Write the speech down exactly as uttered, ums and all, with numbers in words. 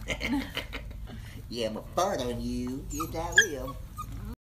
Yeah, I'm a fart on you. Yes, I will.